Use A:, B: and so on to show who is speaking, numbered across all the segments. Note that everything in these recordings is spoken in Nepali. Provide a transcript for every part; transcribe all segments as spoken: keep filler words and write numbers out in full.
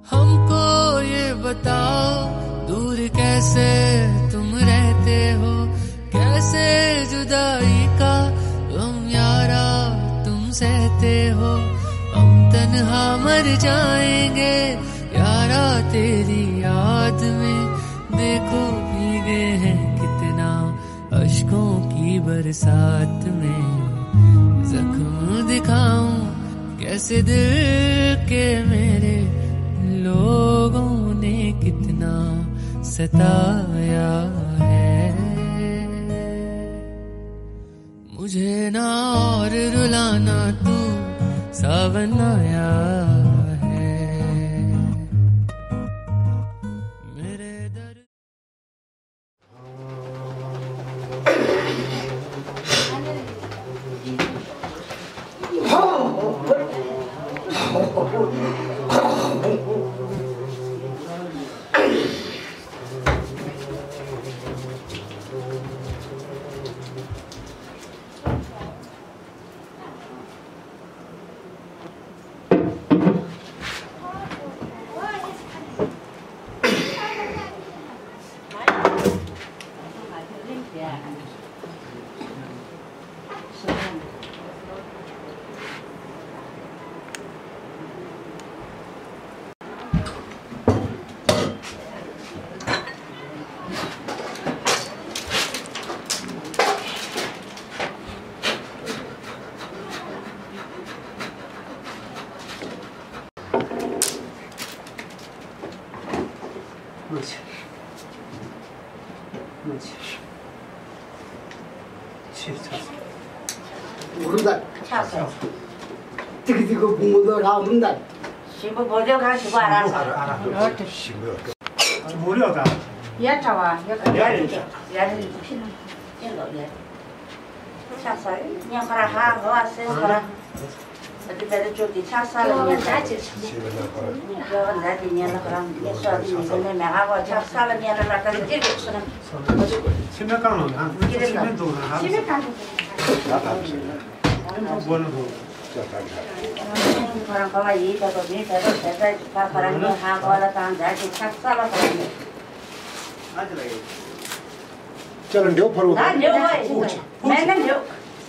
A: हमको ये बताओ दूर कैसे तुम रहते हो, कैसे जुदाई का गम यारा तुम सहते हो। हम तन्हा मर जाएंगे यारा तेरी याद में, देखो भीगे हैं कितना अश्कों की बरसात में। जख्म दिखाऊं कैसे दिल के मेरे, लोगों ने कितना सताया है। मुझे ना और रुलाना तू सावन आया है मेरे दर।
B: 모른다. 저기 저거 부모도 나온다.
C: 시부 보조 가 시부 알아서.
D: 알아. 시부요. 뭐려다.
C: 야 잡아. 야리. 야리 피는 찐거 예. 차살. 그냥 가라 하 거왔어 가라. 어디 배도 쪽이 차살은 그냥 다지. 이거 나지 그냥 그럼 예서디 이거는 나가고 차살은 그냥 나가 되게 쓰는.
D: 심각한 한 시멘도 한.
C: 심각한
D: 뭐는 거.
C: 그런 거가 이대로 밑에로 대대 다 그런 거 하고 하다가 다시 착살아 버리네.
B: 저는 몇 프로?
C: 나 녀가 있어. 맨날 녀.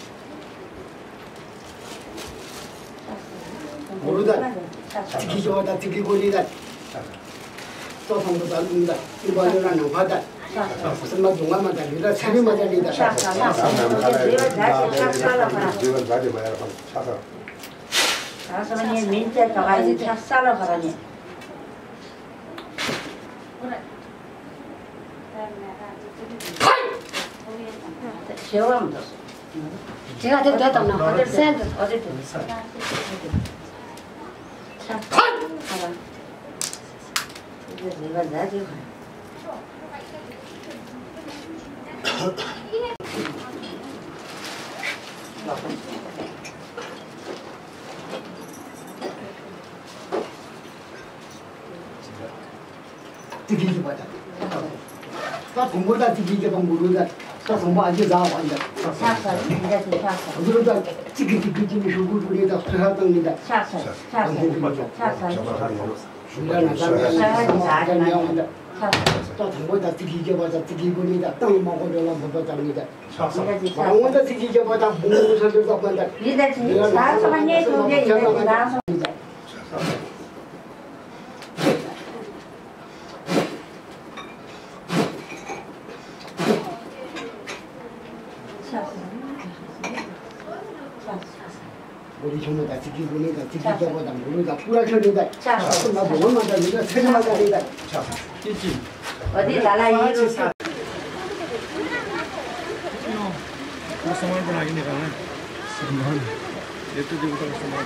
B: 모르다. 특히 좋아다, 특히 권리다. 또 성도도 안 된다. 일반으로는 받아. 무슨 동화만 달리다, 세미만 달리다.
C: 나서는 민재 가가 이제 착살아 버리네. 시험하면 됐어.
E: 제가 돼도 됐다 나 어딜 샌드
C: 어딜 됐어. 참. 가라. 이제 내가 나지.
B: 특히 좋아다. 나 공부다 특히 좀 모르다. 또 공부 아주 잘한다.
C: 착살. 이제 착살.
B: 그러다 특히 특히 좀 쉬고 그러다 수사당니다.
C: 착살. 착살. 착살.
B: 훈련을 하면 또 당보다 특히 좋아다. 특히 권리다. 땅 먹고 내가 못 잡니다. 왕원다 특히 좋아다. 공부서도 간다.
C: 이제 사서만 예 도게 이제 나서
B: 우리 전부 다 특히 권리다. 특히 좋아다. 모르다. 뿌라셔니다. 나 뭐만 달리다. 세만 달리다.
C: 어디 나라 이로
D: Semua pernah ini kan? Semua. Itu juga semua.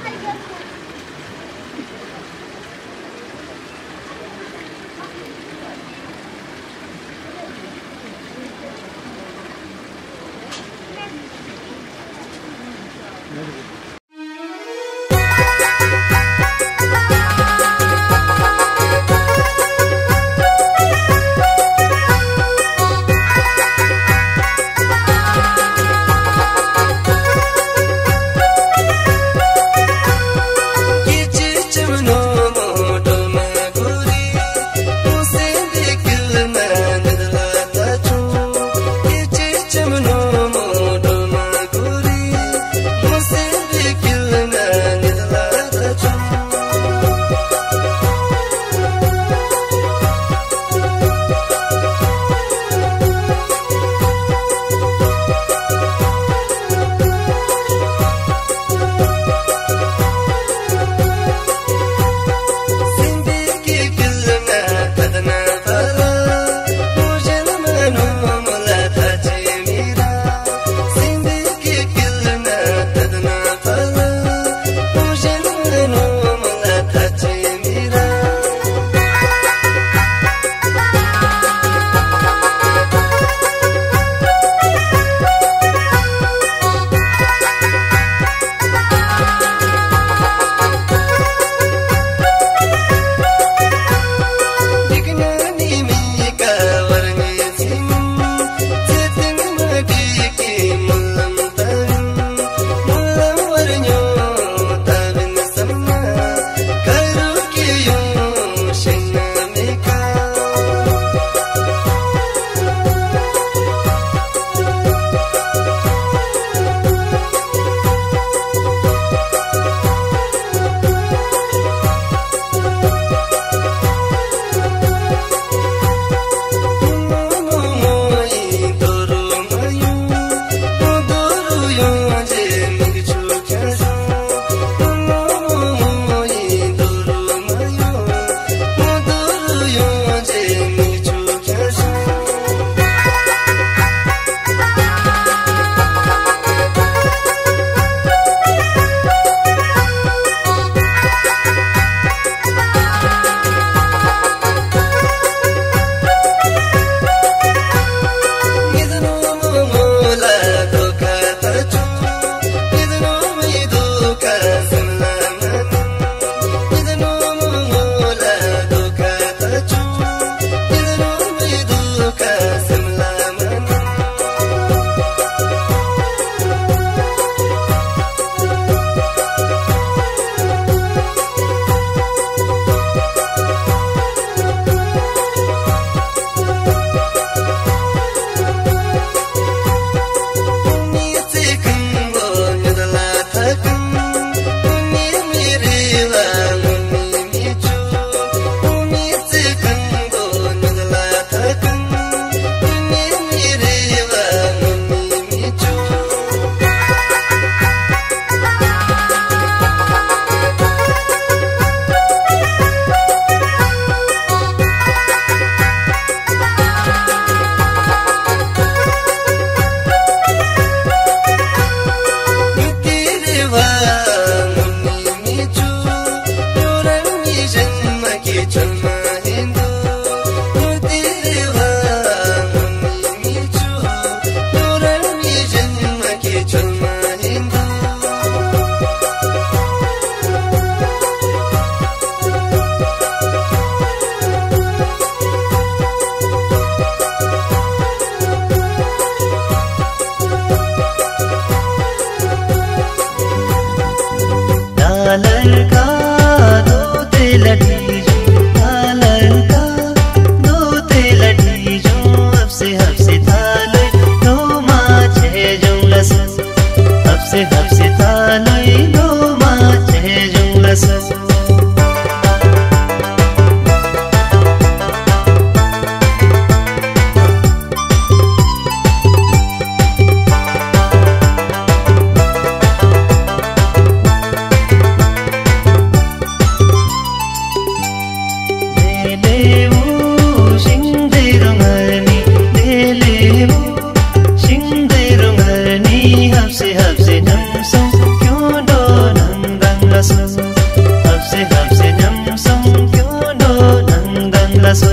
F: hapse hapse nyam song kyo no nang dang la so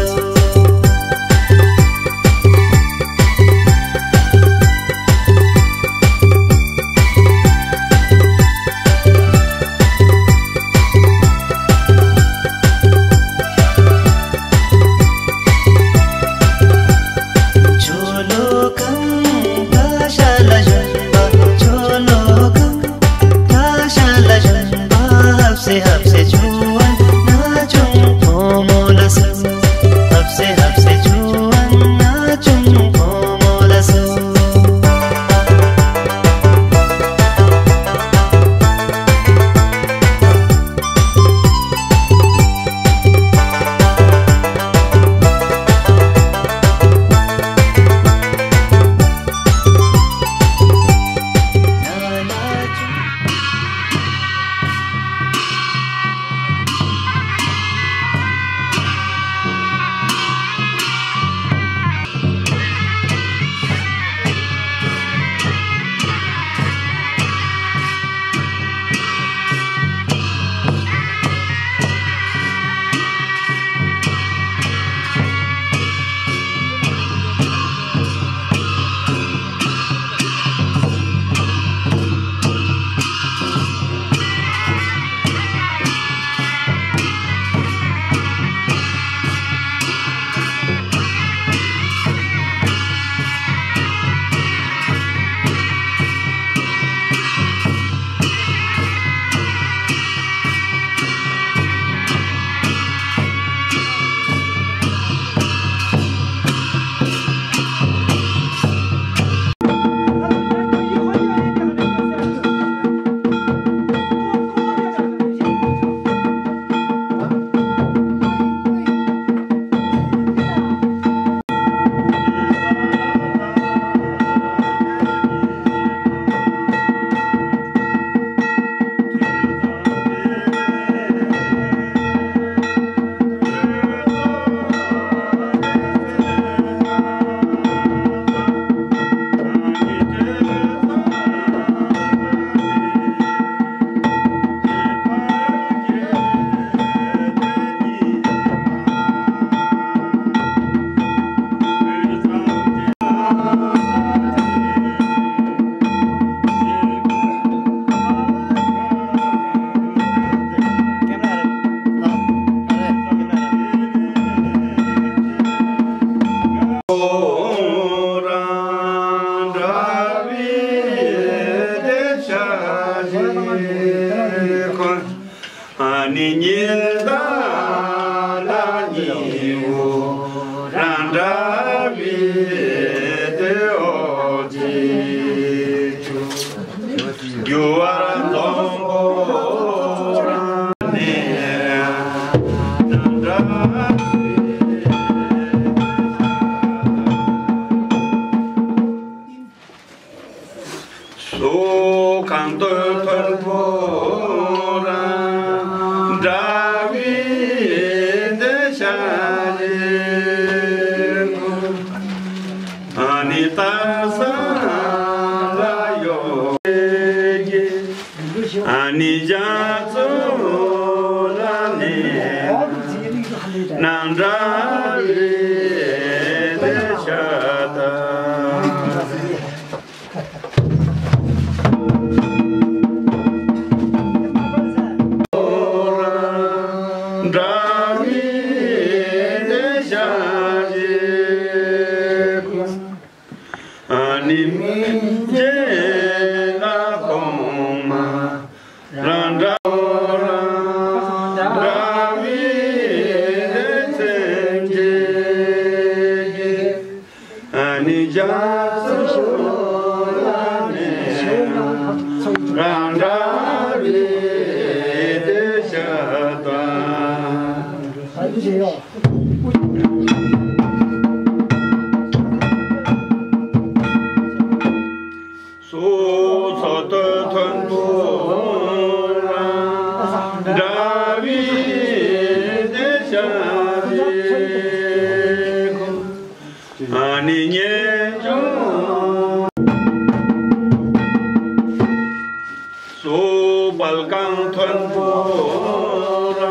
G: So balkang thon bo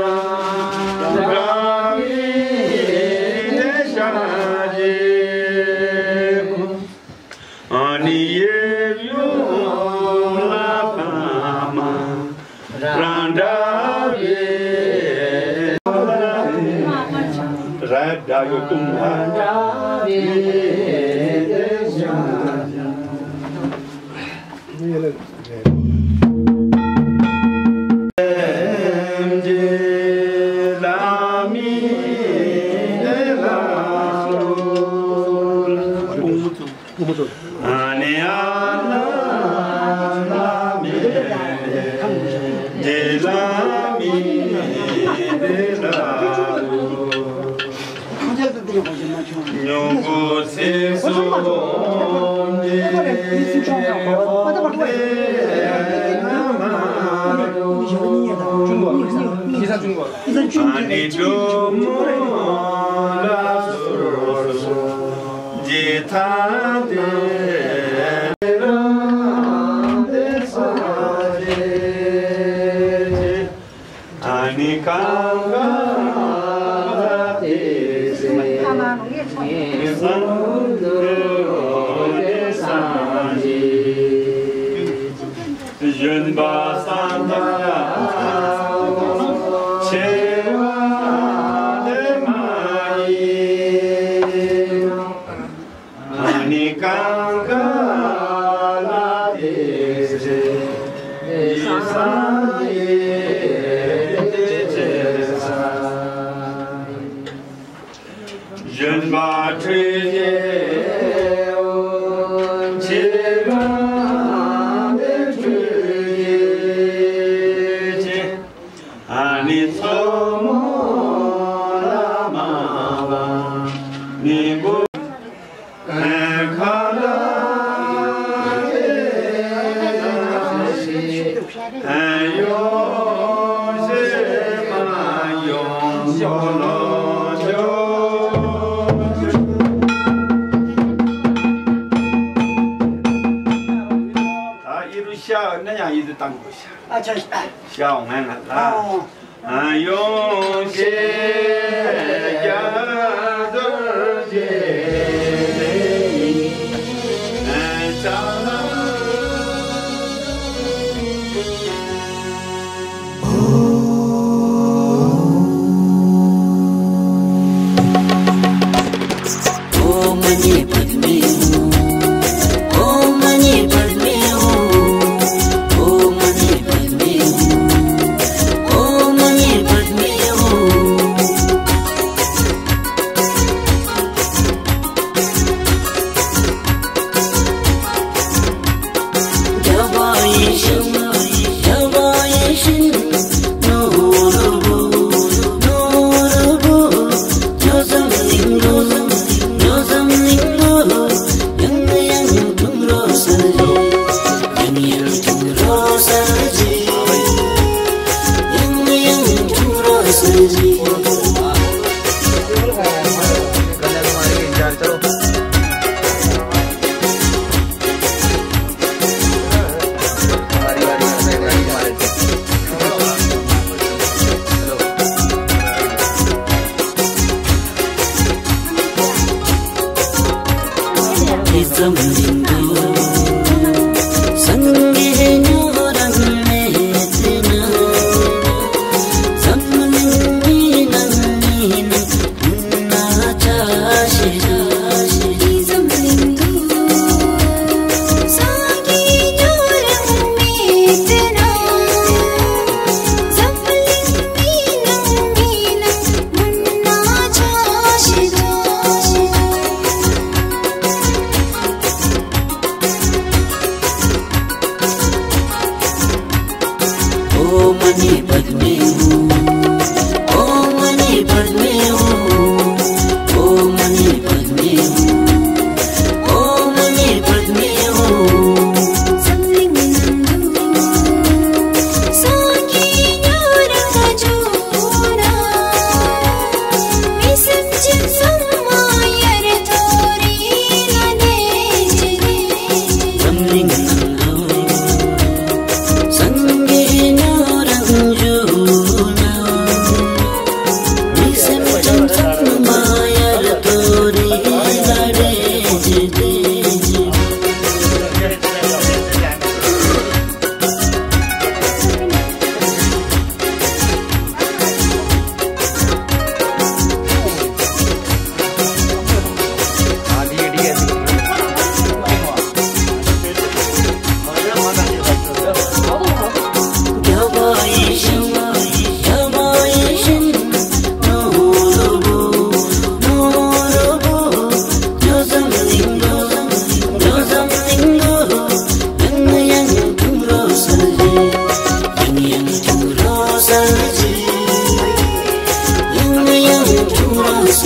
G: Thank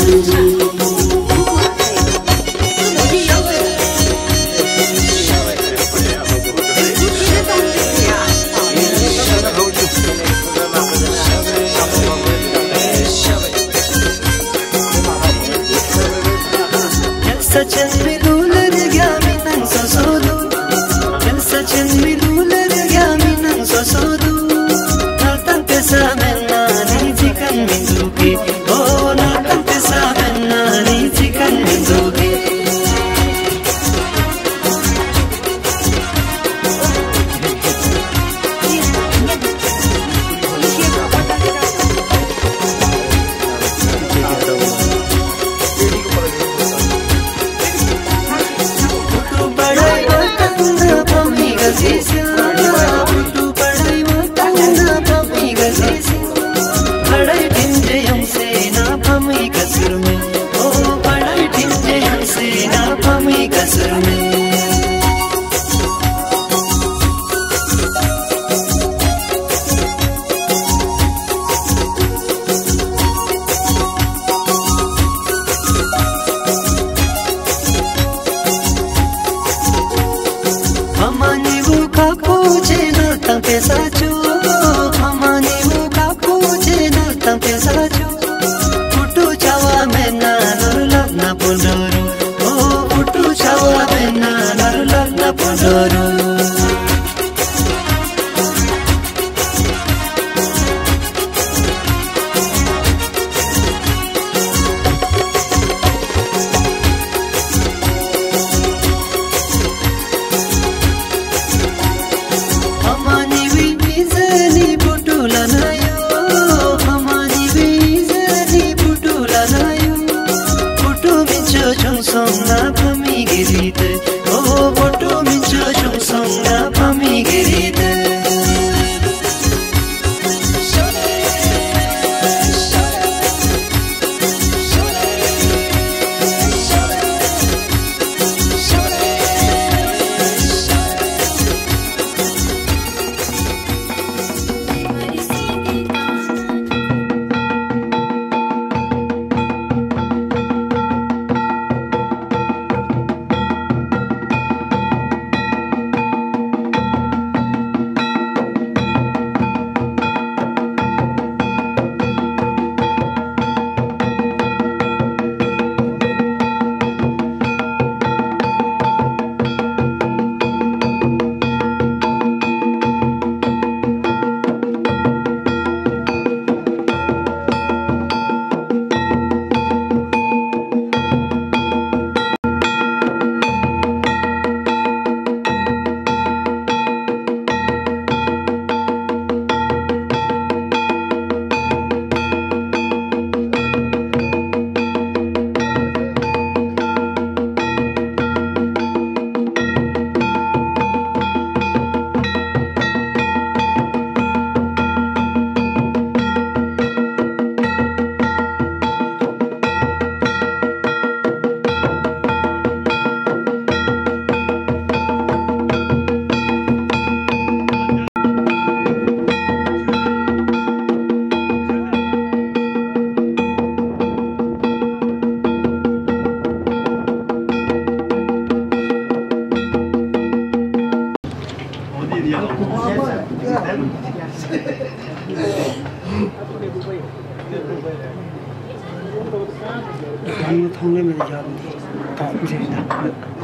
G: 한번 통내면 잡는데 다 우세다.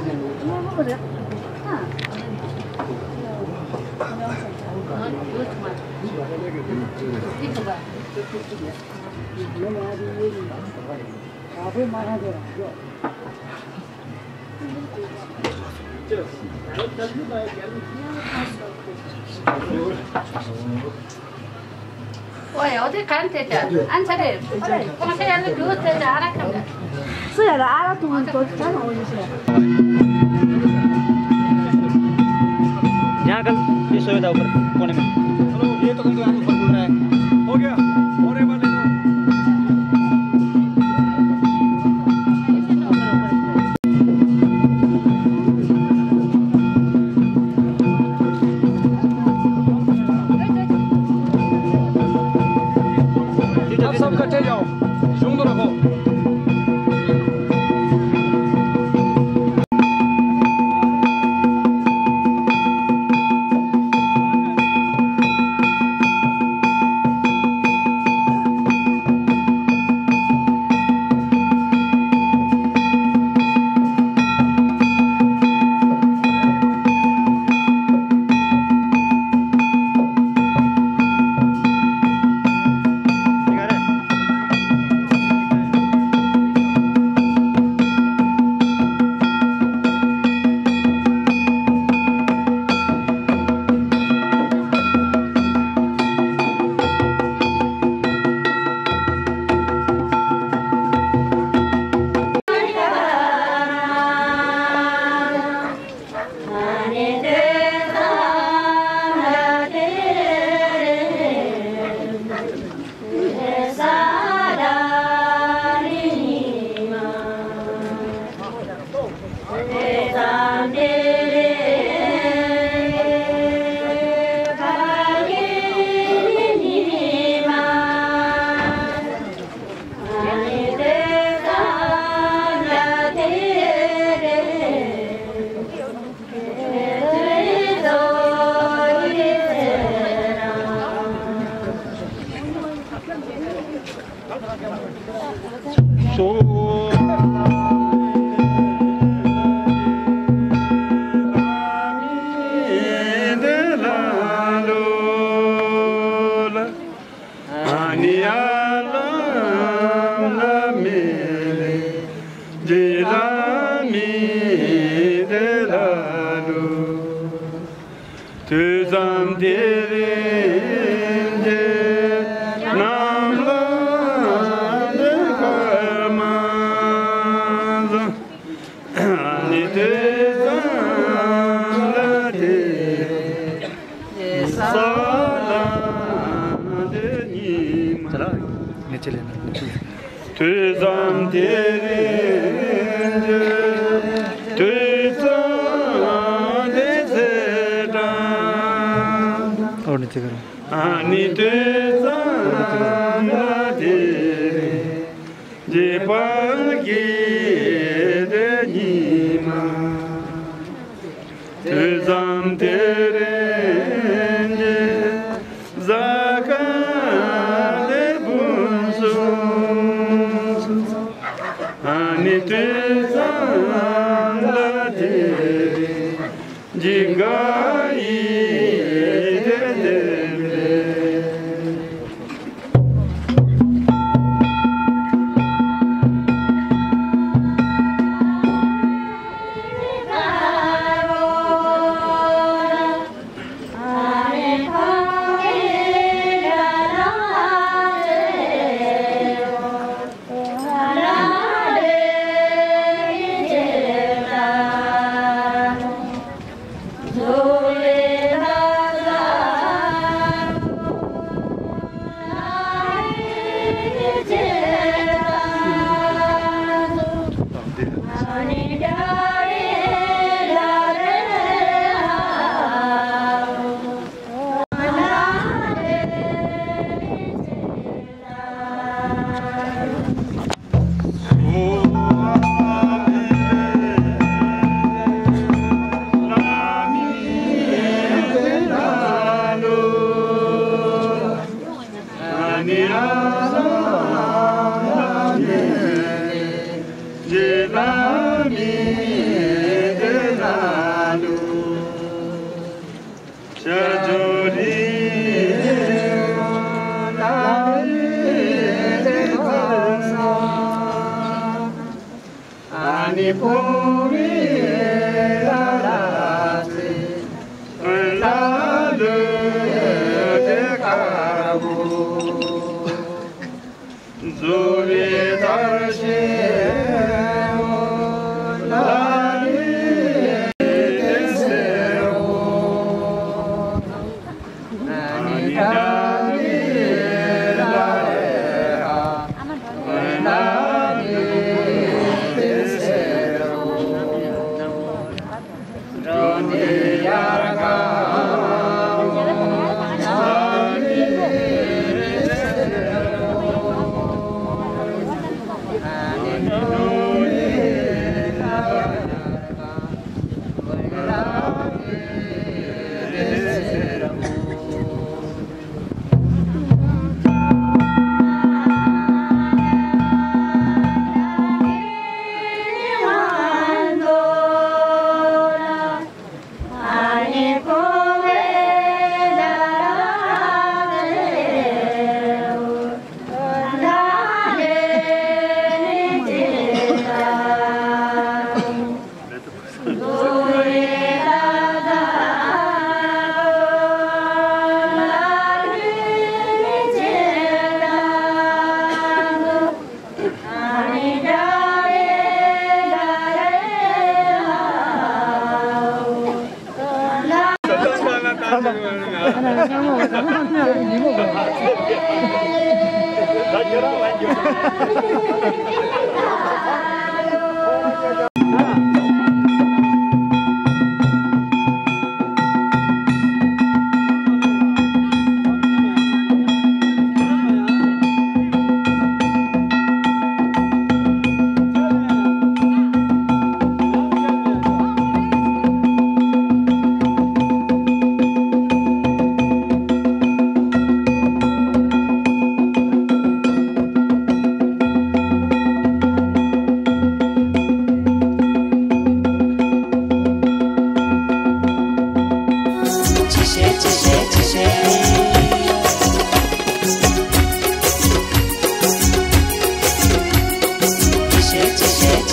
E: Ôi, 어디 간대 자. 안 차례. 그럼 세야는 그거 되자 알아간다.
H: 수야가 알아두면 더 잘 어울리세요.
G: यहाँ कल ये सोया था ऊपर कोने में। हेलो, ये तो कहीं तो ऊपर बोल रहा है। हो गया, और एक बार ले लो। आप सब इकट्ठे जाओ, झुंड रखो।
D: और नीचे करो
I: Ani te zana de je pangi de nima te zam tere je zaka de bunso ani te zana de jingai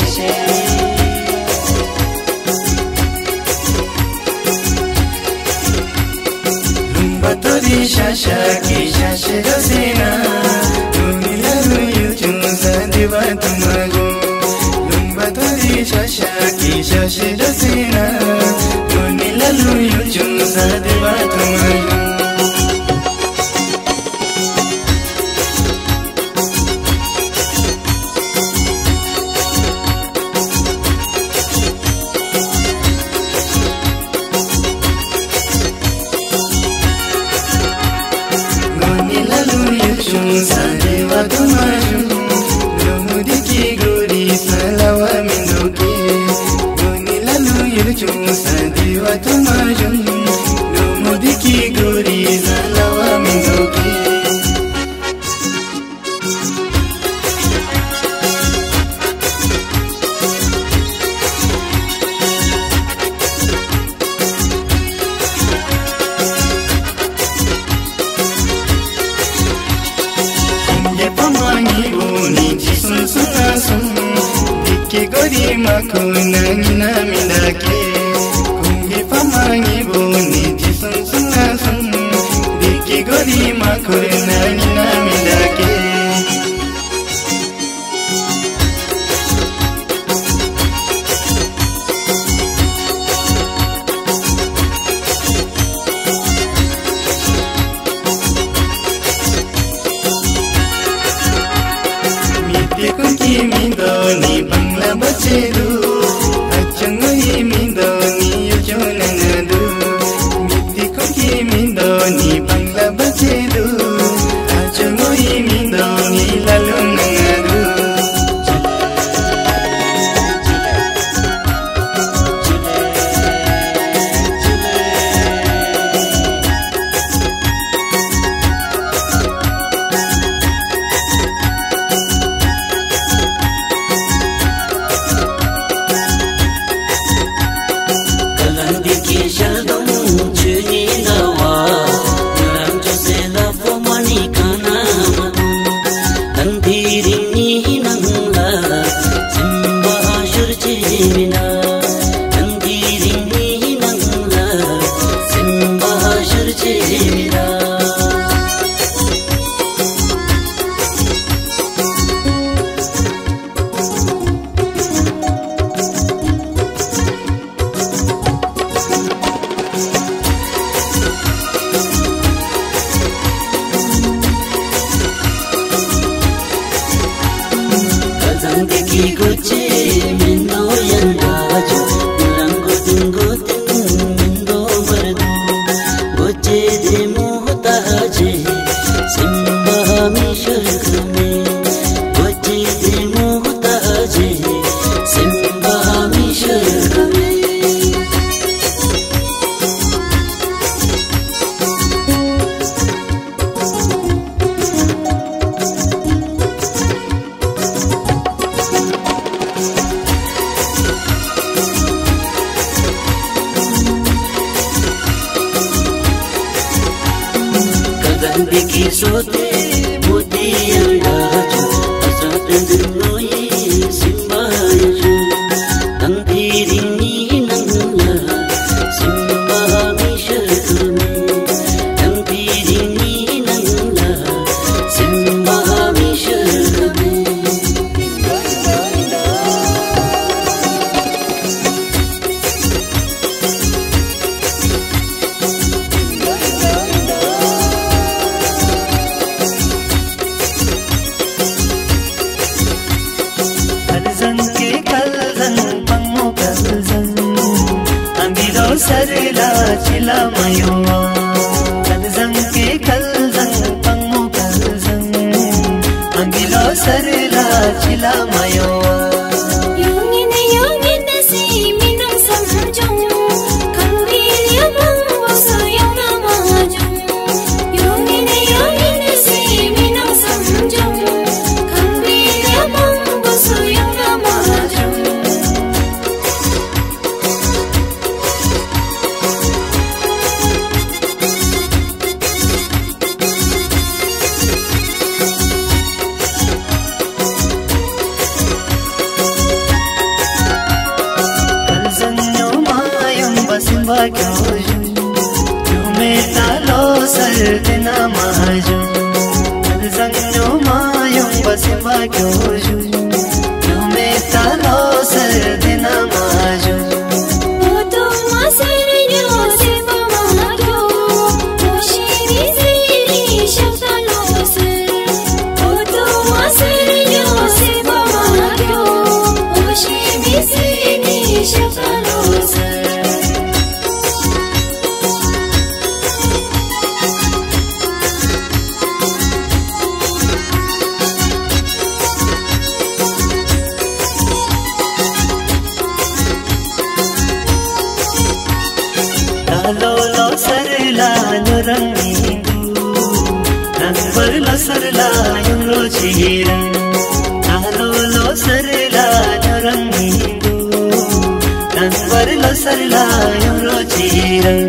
F: 지세 룸바토리 샤샤키 샤시로세나 눈이라루 유중사 디바투마고 룸바토리 샤샤키 샤시로세나 눈이라루 유중사 디바투마고 क्यों तुम्हें तलो सर दिन माजू Lolo sarla nurangindu Nangbar lo sarla yungro chiran Lolo sarla nurangindu Nangbar lo sarla yungro chiran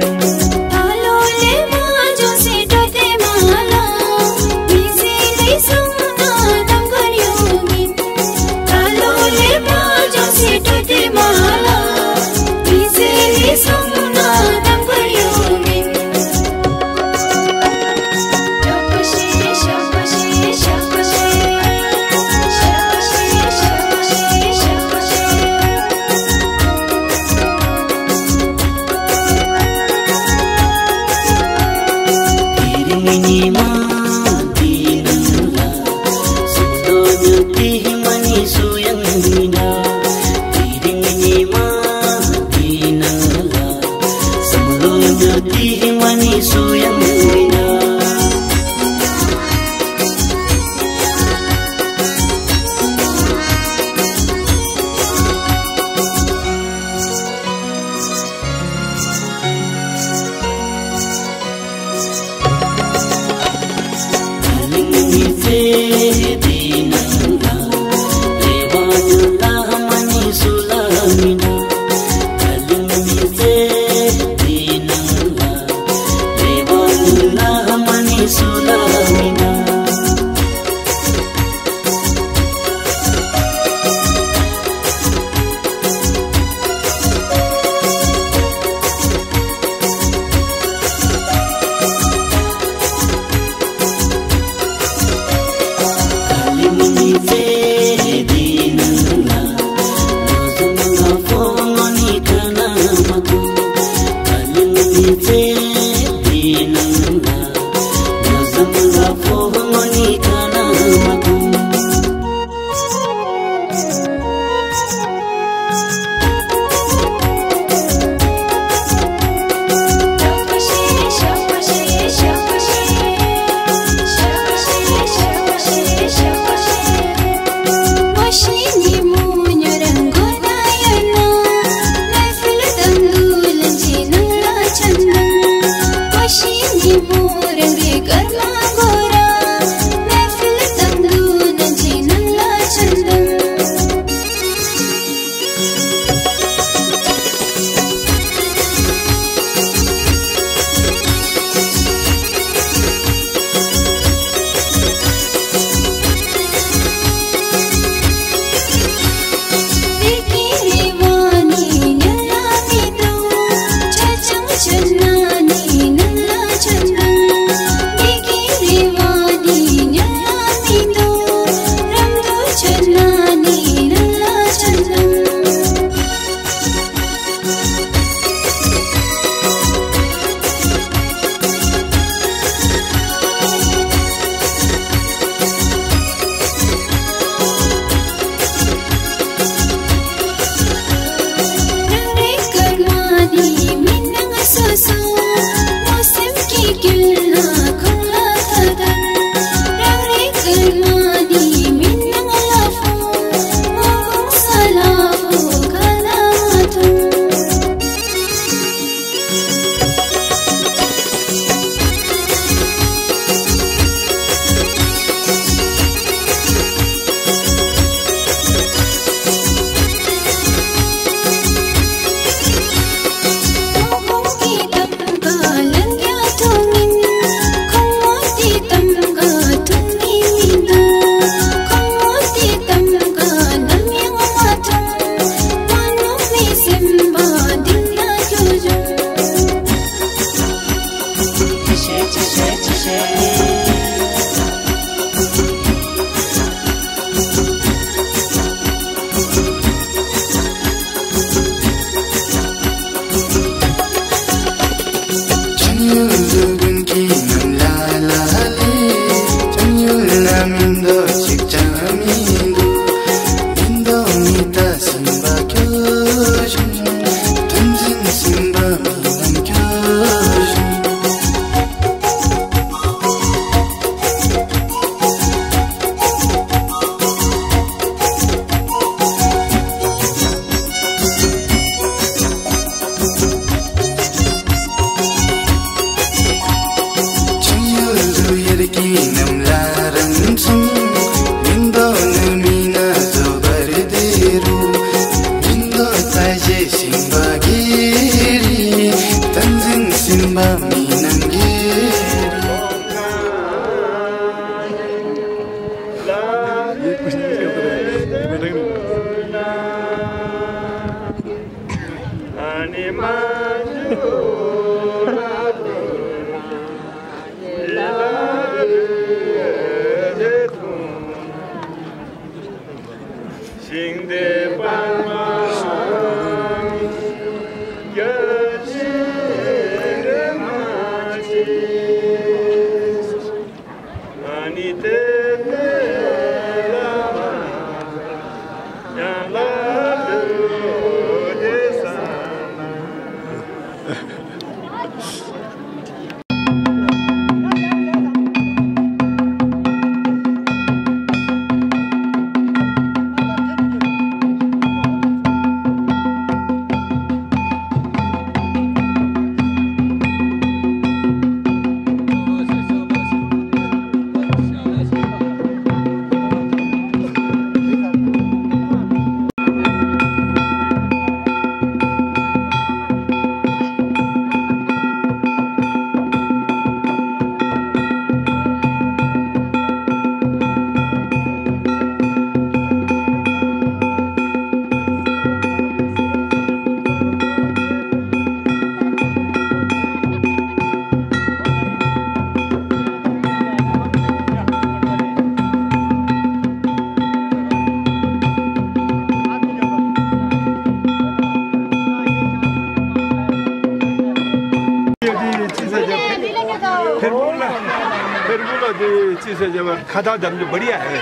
I: खादा दम जो बढ़िया है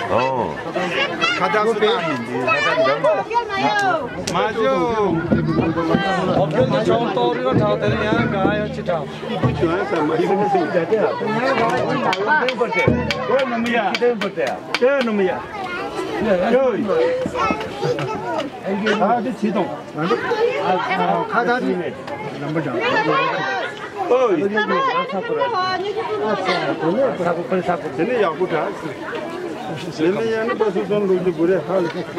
I: खादा सुधा माजो
G: 어깨 좀 떠오르고 다 되냐 가요 치타
I: 왜 놈이야 왜 놈이야 요이 아 지동 카다지네 넘버장 어이 사고 빨리 사고 전에 야구 다 전에 야는 벌써 돈 로드 부래 할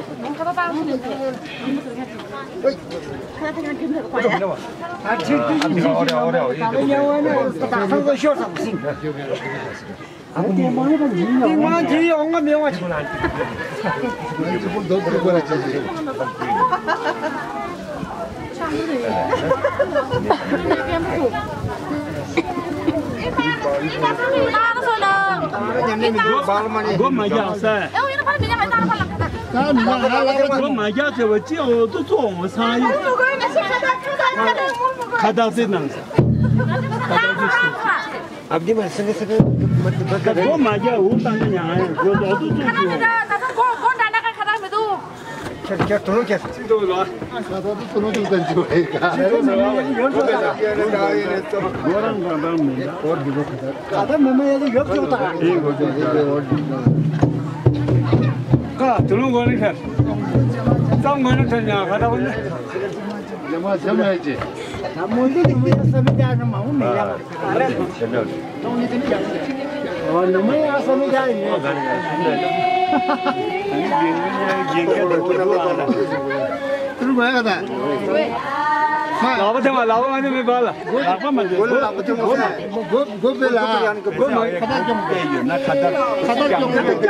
I: 아, 어려 어려 다른 거 쉬어서 무슨 이만 뒤에 온거 명화 지금 안 너 그거라 저기我买家噻，我买家这个酒都做我生意，看到这能噻。अब जी मैं संगे संगे वो माजा वो ताने यहाँ है जो दो दो दो कौन कौन डाला का खड़ा में तू क्या क्या दोनों क्या दो लो दोनों दोनों तो कंजू है का गोरंग गोरंग में और दिवो खड़ा मैं मैं ये योग जोता एक हो जाए और का दोनों गोरंग है सब गोरंग चलना खड़ा बंदे जमा जमा है जी मुझे नहीं मुझे सभी जाना मालूम नहीं है अरे तो नहीं तो नहीं और नमे आ सभी जाएंगे ये तुम क्या करता लाभ थे माँ लाभ माने में बाला लाभ माने बोल लाभ थे गो गो पे ला गो खबर क्यों ना खबर खबर क्यों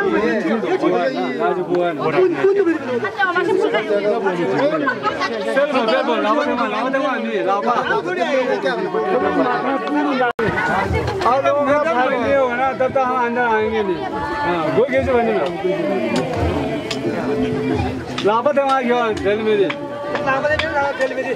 I: आज बुआ ना चल मत बोल लाभ थे माँ लाभ थे माँ नहीं लाभ आप लोग का भाग नहीं हो ना तब तक हम अंदर आएंगे नहीं हाँ गो कैसे बनेगा लाभ थे माँ क्यों चल मेरे लाभ थे ना चल मेरे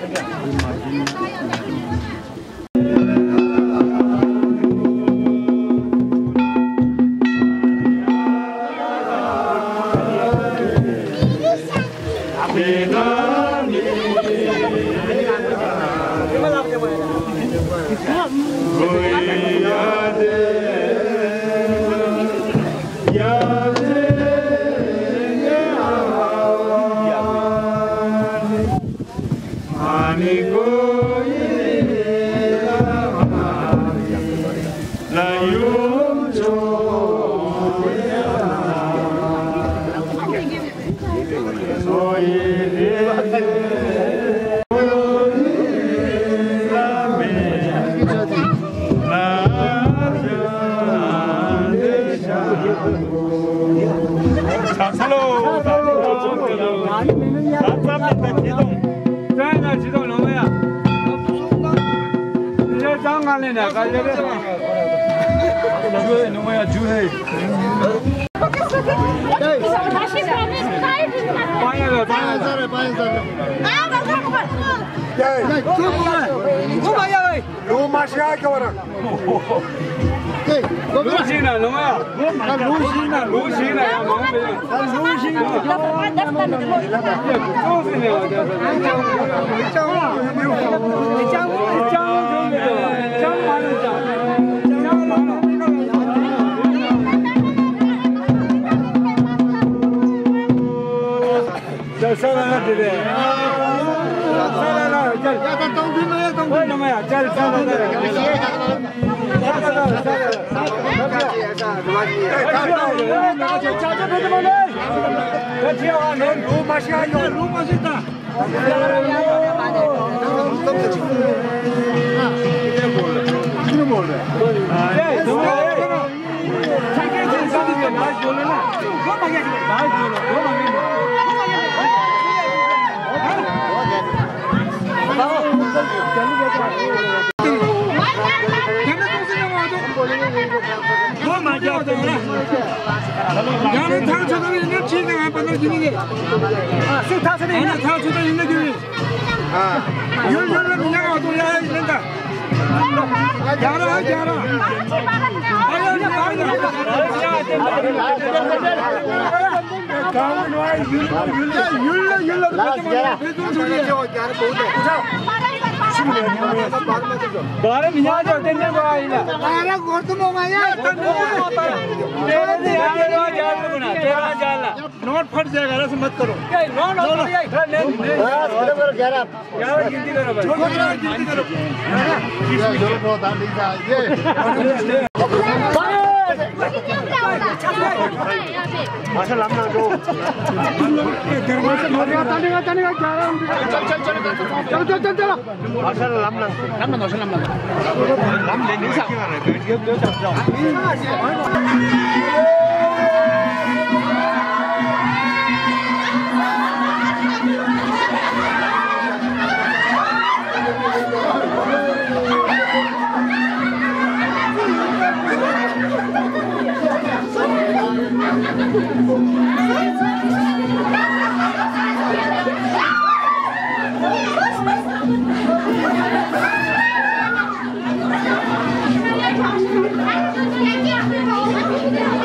G: बारह मिनट होते हैं वो आइला बारह गोर तो मंगाया तेरा जाला नोट फट जाएगा ऐसे मत करो नोट नोट ग्यारह ग्यारह गिनती करो भाई गिनती करो माशा लामना दो तानेगा तानेगा ग्यारह चल चल चल चल चल चल चल माशा लामना लामना माशा लामना लाम ले नहीं सकता बैठ गया तो चल जाओ
J: Thank you.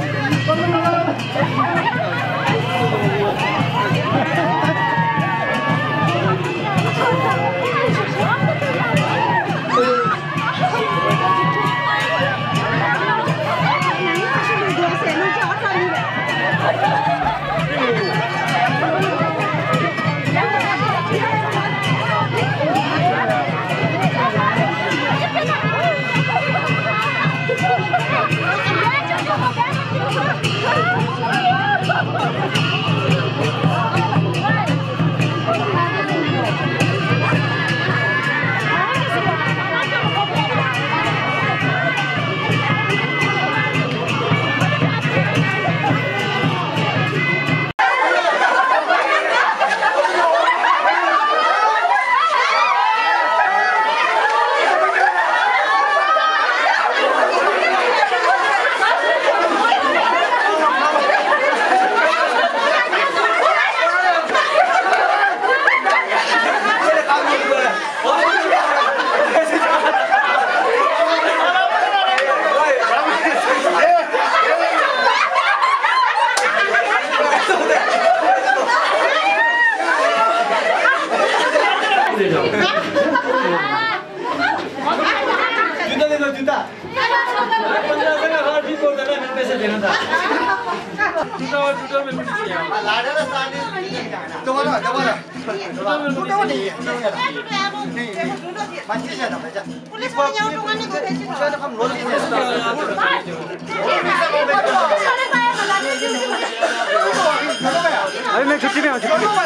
G: अरे मैं छुट्टी में हूँ छुट्टी में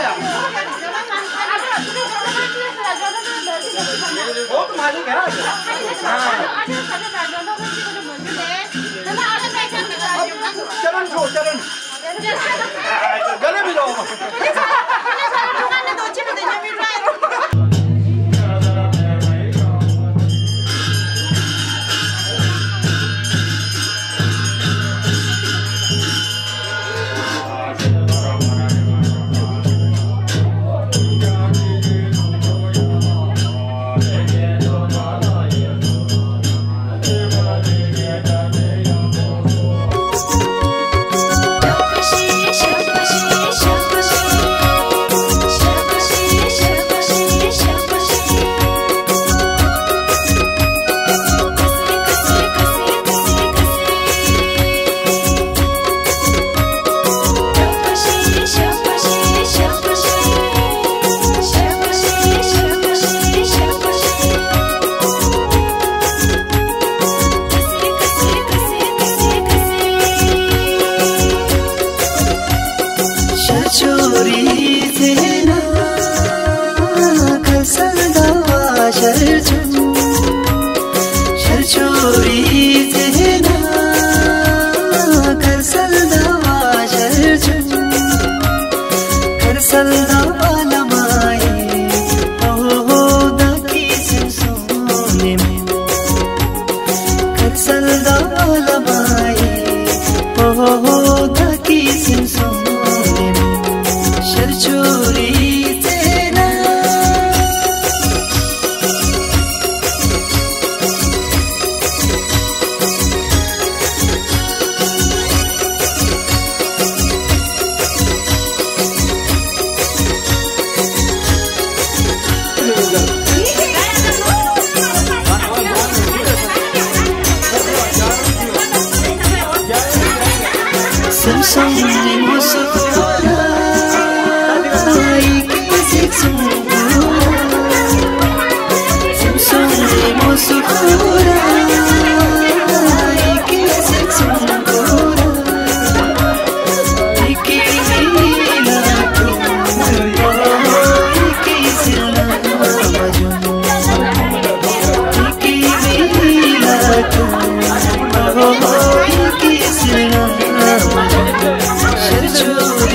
I: चरण छो चरण गले में जाओ
F: Shall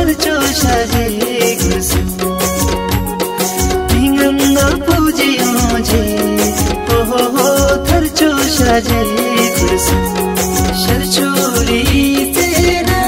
F: थर्चो साजे गुसु पिंगम न पूजे ओजे हो हो हो थर्चो साजे गुसु शरचोरी तेरा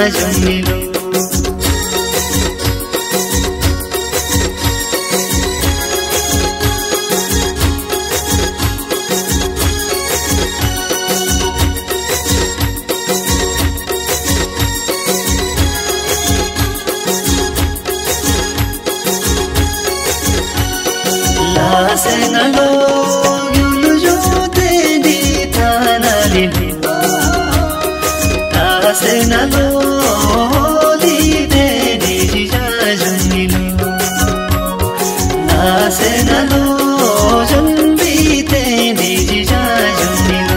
F: जुम्मिलो Senalo yulu jote di tanali ta senalo di de di jajunilo ta senalo junbi te di jajunilo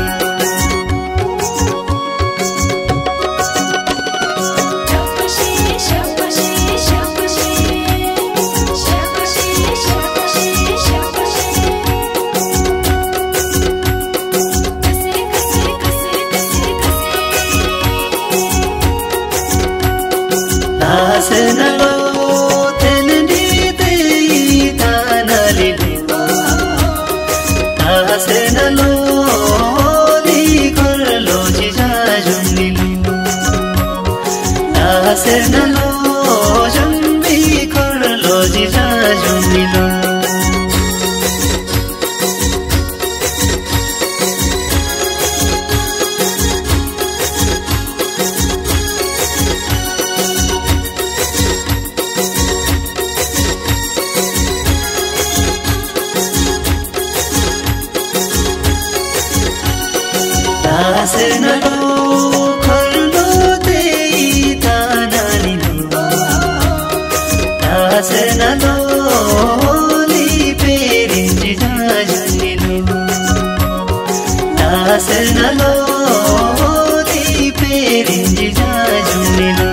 F: Senalo tendi te tanali ta senalo di korlo jajunilo ta senalo jumbi korlo jajunilo Senalo korlo te tanali ta senalo li perinji jajunilo ta senalo li perinji jajunilo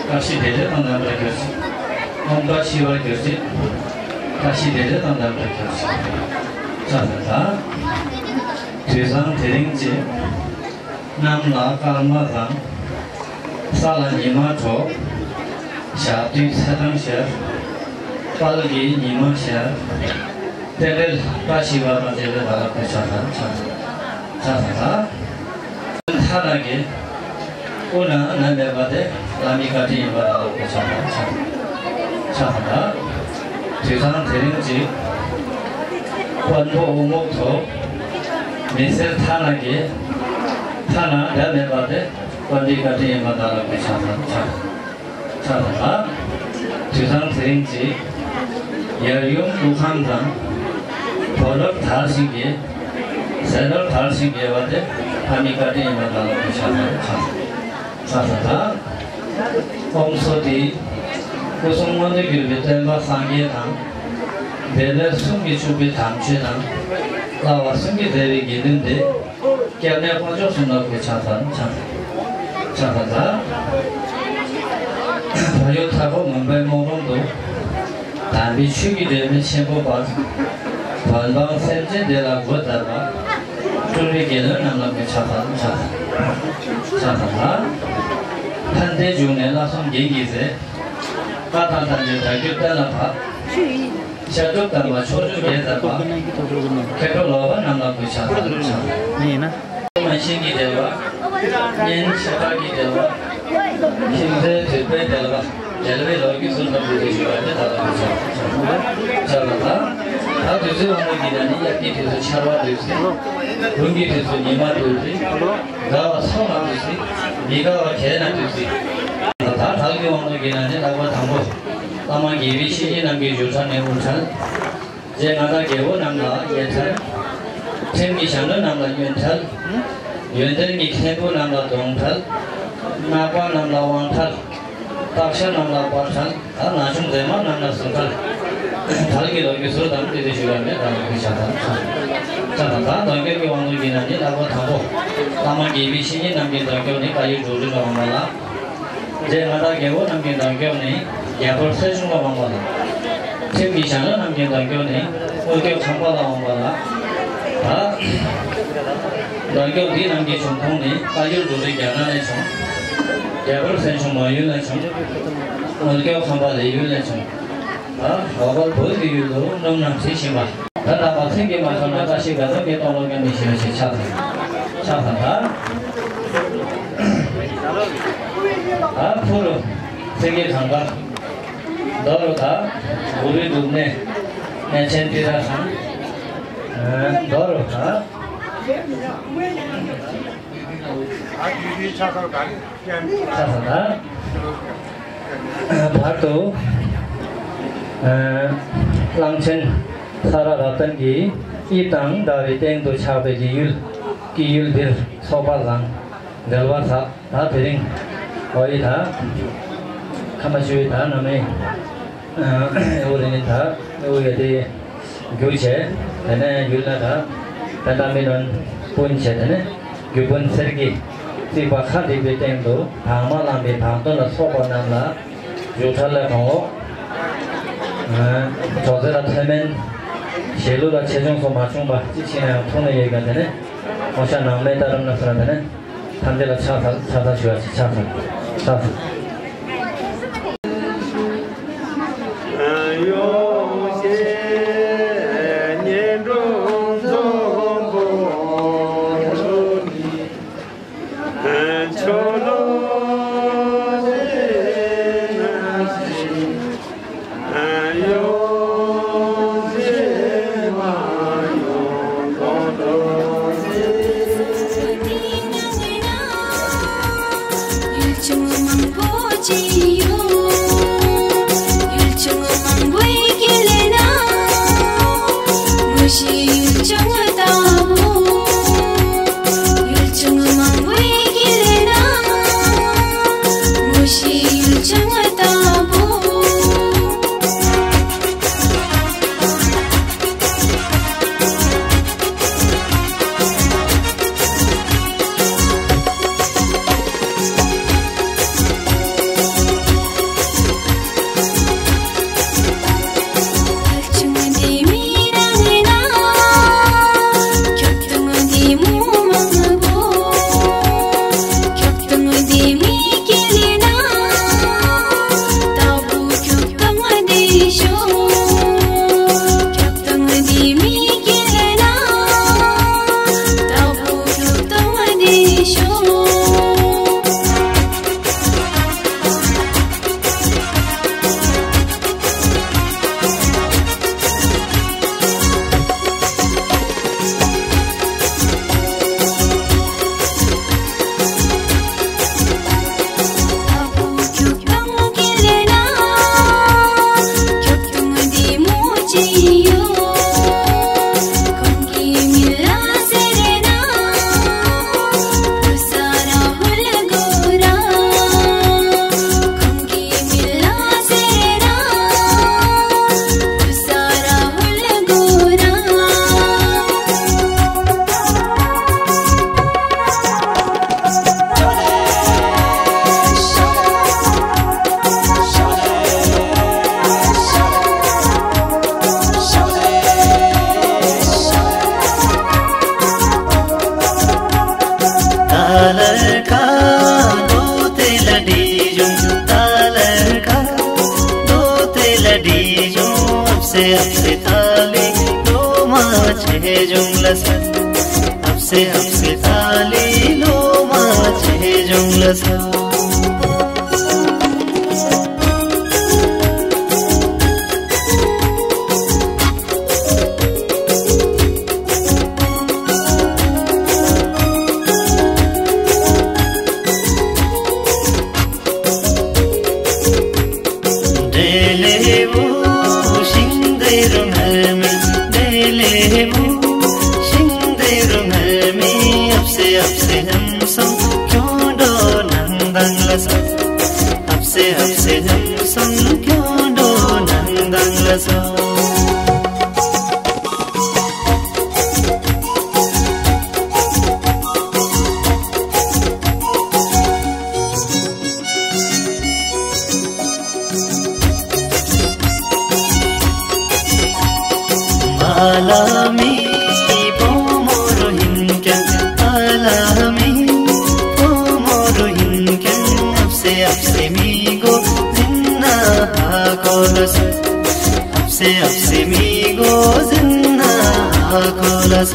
J: 다시 대대 당담을 결시 뭔가 시월 결시 다시 대대 당담을 결시 자다 뒤상 대행지 남라 깔마상 살란 이마토 샤뒤 사당샤 빨기 이마샤 대를 다시와 반대를 나가고 자다 자다 하나게 오나 남에바데 라미가디 이바라고 자다 자다 뒤상 대행지 관보 오목토 미셀 타나게 타나 남에바데 관리가디 이바라고 자다 자다 뒤상 대행지 여용 무함당 버럭 다시게 세널 다시게 바데 라미가디 이바라고 자다 자다 옴소디 고성원의 길비텔과 상계당 대대 숨기 준비 담취당 나와 숨기 대비 있는데 걔네 빠져 숨나고 자단 자다다 바이오 타고 문베 모롱도 담비 취기 되면 신고받 반방 센제 되라고 하다가 쫄리기는 남남게 자단 자다다 한대 중에 나선 얘기세 가탄단지 달규단나파 샤족단과 초주계다가 개로로가 남남게 자단 니나 만신기 되와 년 시각이 되와 힘세 들배 되와 젤베 로기 순놈이 되시가지 다가오죠 자라다 다 되세 오늘 기다니 약기 되세 차와 되세 분기 되세 니마 되세 가와 성화 되세 니가와 개나 되세 다 달기 오늘 기다니 나와 당보 아마 예비 시기 남기 조선에 울찬 제가다 개고 남나 예탈 템기샹은 남나 윤탈 윤탈이 개고 남나 동탈 나과 남나 왕탈 takşa namla parçan, ta naçum dema namla sıntal, talgi logi suru dampi deşigamya dampi çatan, çatan ta dampi ki vangu ginani lagwa thambo, tama gibi şini nampi dampi ni kayu joju namala, je ngada gevo nampi dampi ni yapar seçum namala, tim gişanı nampi dampi ni ulke khamba namala, ta dampi di nampi çumkong ni kayu joju gyana ni çum. yapar seçum mayu ni çum, ulke khamba leyu ni çum. Bapak boleh dulu, nom nam si siapa? Karena vaksin kita macam kasih kata kita tolong yang misi misi cakap, cakap ha? Ah, puluh, segi tangga, dulu ta, boleh dulu macam tidak kan? Dulu ta. Cakap ha? Batu. 랑첸 살아갔던 기 이땅 다리 땡도 차베지 율 기율들 소발랑 넬와사 다 드링 거의 다 가마주의 다 남의 우리는 다 우리의 교체 되네 율나다 다다미는 본체 되네 교본 설기 지바카디 땡도 방마람비 방도나 소발랑라 요탈라 방어 저제라 태면 셰루가 최종소 맞춤바 지치나 통의 얘기가 되네. 어샤 남매 다른 나서라는 담대가 차사 차사 주야지 차사 차사.
K: Cuma mampu
F: ladi jung apse apse tali lo ma che jung lasa apse apse tali lo ma che jung lasa Apse apse hum sam kyun do nandang lasa Malami pomoro hinken Malami pomoro hinken Apse apse migo zinna hakolas Apse apse migo zinna hakolas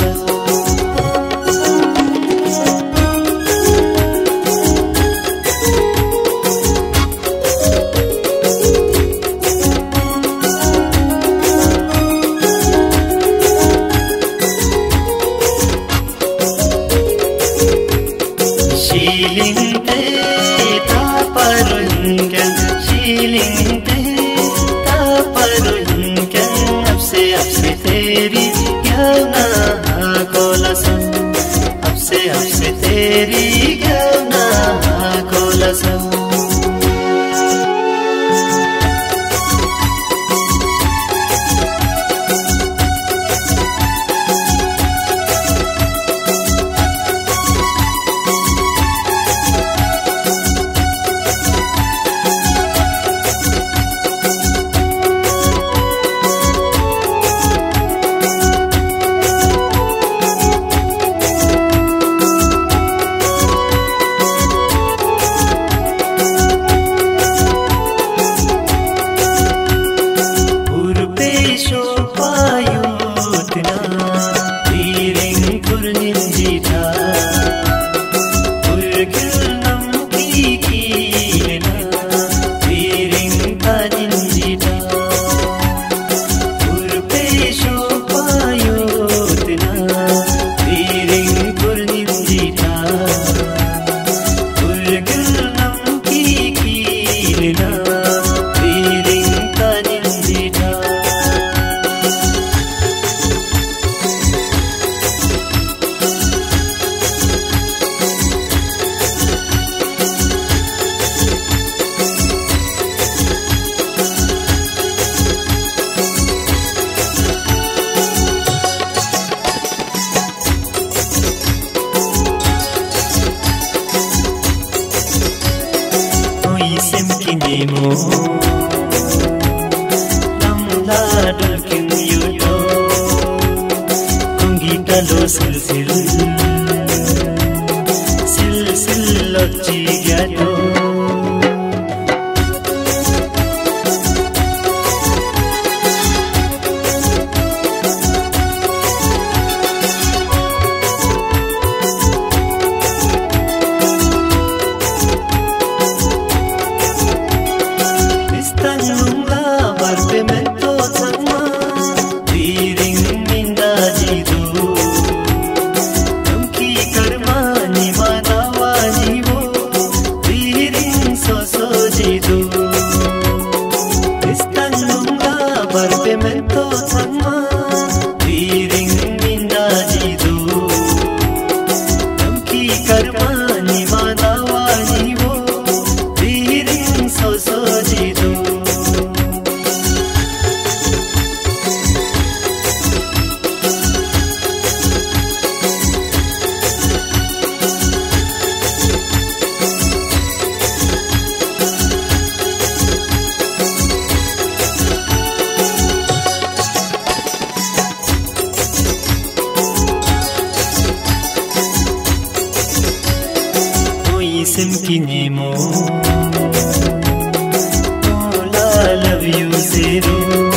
F: Sim kinimo, oh, I love you. सेरू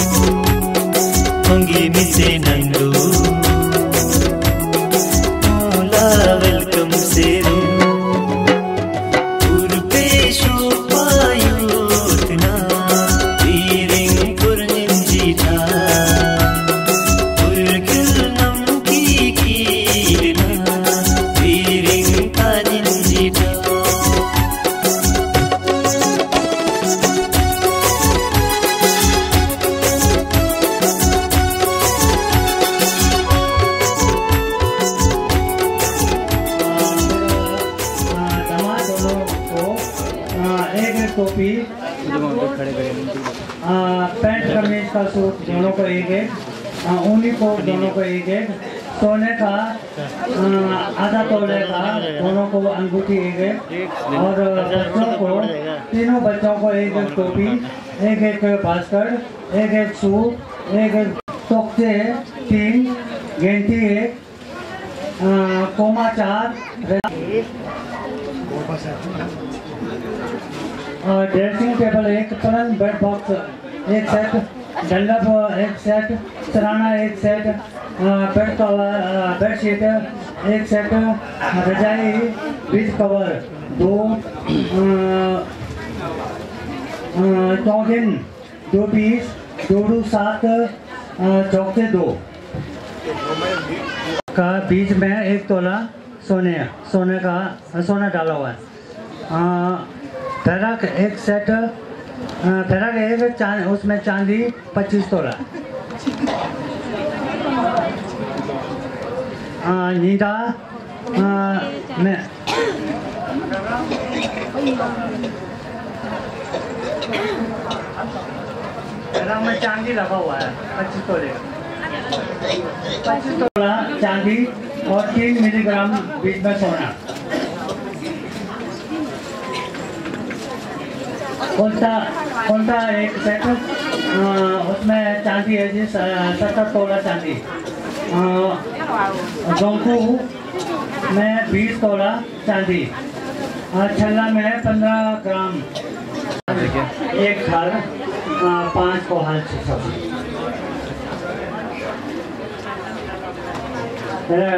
F: होंगी मिसे नंदू ओला वेलकम सेरू उर्पेशो पायुतना वीरिंग कुर्निंजिता उर्किल नमकी कीरना वीरिंग कानिंजिता
K: टोपी पैंट कमीज का सूट दोनों को एक एक, ऊनी कोट दोनों को एक एक, सोने का आधा तोले का दोनों को अंगूठी एक एक, और बच्चों को तीनों बच्चों को एक एक टोपी, एक एक बास्केट, एक एक सूट, एक एक तोकते तीन, गेंटी एक, कोमा चार, ड्रेसिंग टेबल एक, पलंग बेड बॉक्स एक सेट, डंडप एक सेट, सराना एक सेट, बेड कवर बेडशीट एक सेट, रजाई बीच कवर दो, चौगिन दो पीस, डोडू सात, चौके दो का बीच में एक तोला सोने सोने का सोना डाला हुआ है। फेरक एक सेट, फेरक एक चांद, उसमें चांदी पच्चीस तोला, नीदा में फेरक में चांदी लगा हुआ है पच्चीस तोले, पच्चीस तोला चांदी और तीन मिलीग्राम बीच में सोना। कौनसा कौनसा एक सेट, उसमें चांदी है जी सत्तर तोला चांदी, जोंकू में बीस तोला चांदी, छल्ला में पंद्रह ग्राम, एक थाल पाँच को हाल सब।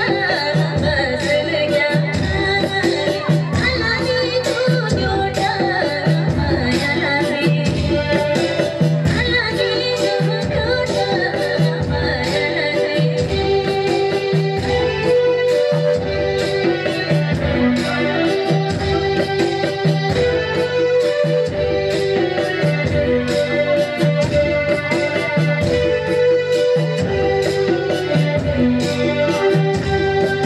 L: Thank you.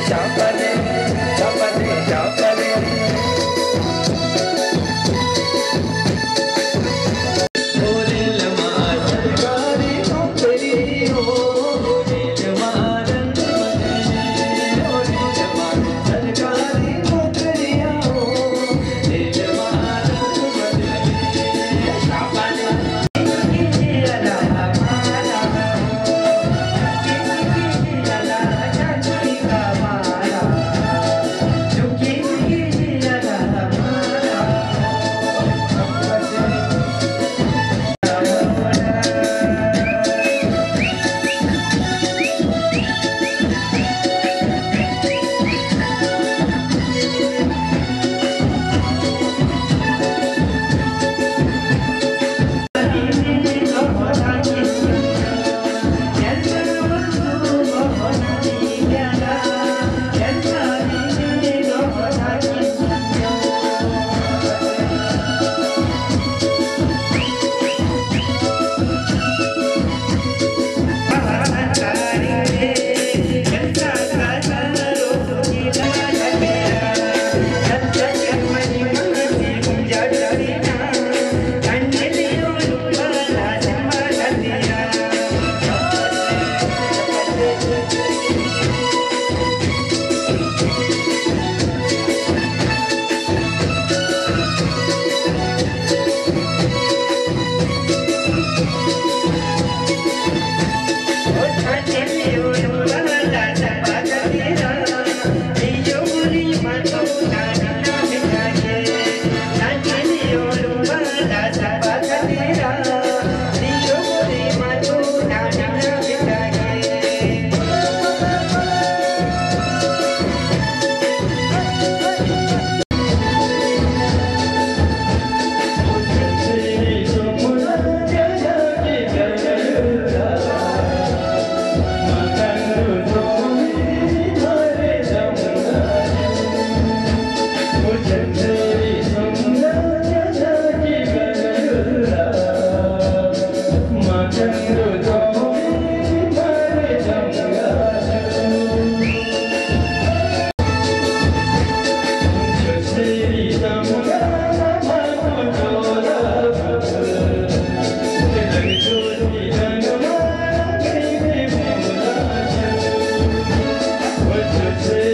L: Let's